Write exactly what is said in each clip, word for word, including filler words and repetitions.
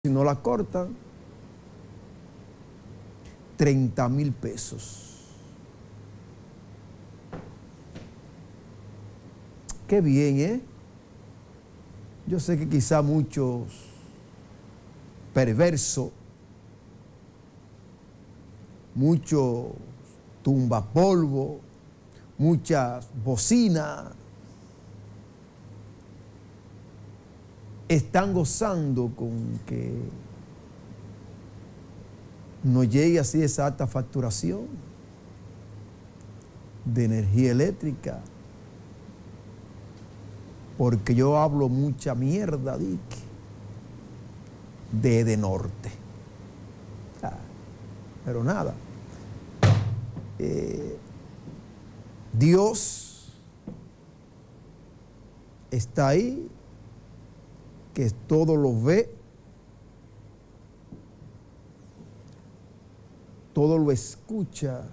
Si no la cortan, treinta mil pesos. Qué bien, ¿eh? Yo sé que quizá muchos perversos, muchos tumbapolvo, muchas bocinas, están gozando con que no llegue así esa alta facturación de energía eléctrica, porque yo hablo mucha mierda, Dick, de Edenorte. Ah, pero nada, eh, Dios está ahí, que todo lo ve, todo lo escucha,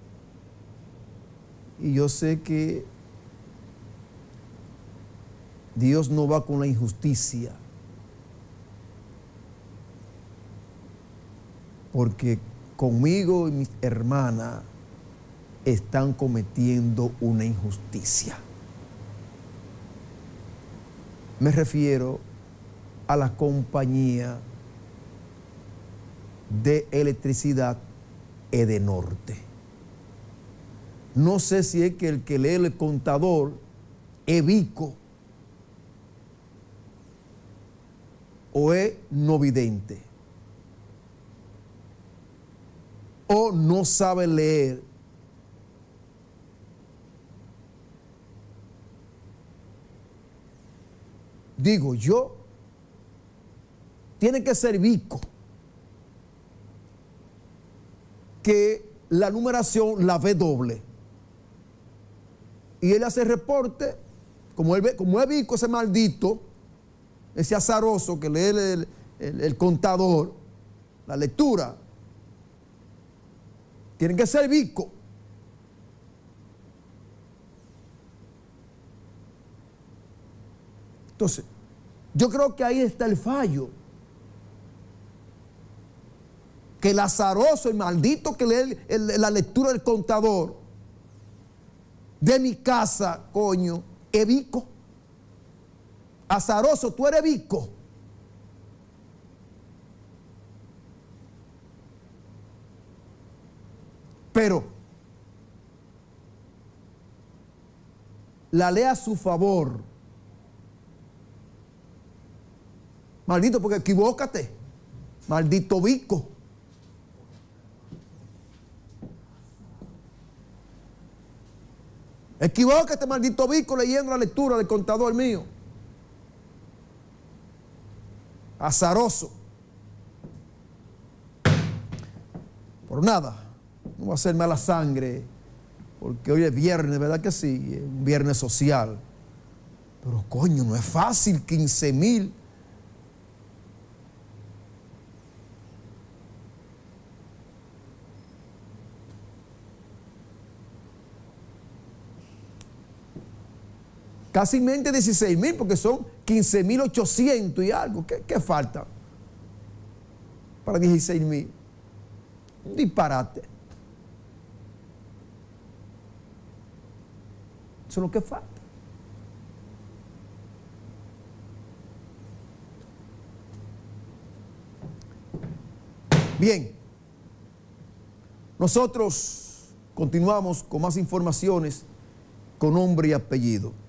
y yo sé que Dios no va con la injusticia, porque conmigo y mis hermanas están cometiendo una injusticia. Me refiero a la compañía de electricidad Edenorte. No sé si es que el que lee el contador es bico o es no vidente, o no sabe leer. Digo yo, tiene que ser bico, que la numeración la ve doble. Y él hace reporte, como, él ve, como es bico ese maldito, ese azaroso que lee el, el, el contador, la lectura, tiene que ser bico. Entonces, yo creo que ahí está el fallo. Que el azaroso, el maldito que lee el, el, la lectura del contador de mi casa, coño, es bico. Azaroso, tú eres bico. Pero la lee a su favor. Maldito, porque equivócate. Maldito bico. Equivócate, maldito bico, leyendo la lectura del contador mío. Azaroso. Por nada, no voy a hacer mala sangre, porque hoy es viernes, ¿verdad que sí? Es un viernes social. Pero coño, no es fácil, quince mil. Casi mente dieciséis mil, porque son quince mil ochocientos y algo. ¿Qué, qué falta para dieciséis mil? Un disparate. Eso es lo que falta. Bien, nosotros continuamos con más informaciones con nombre y apellido.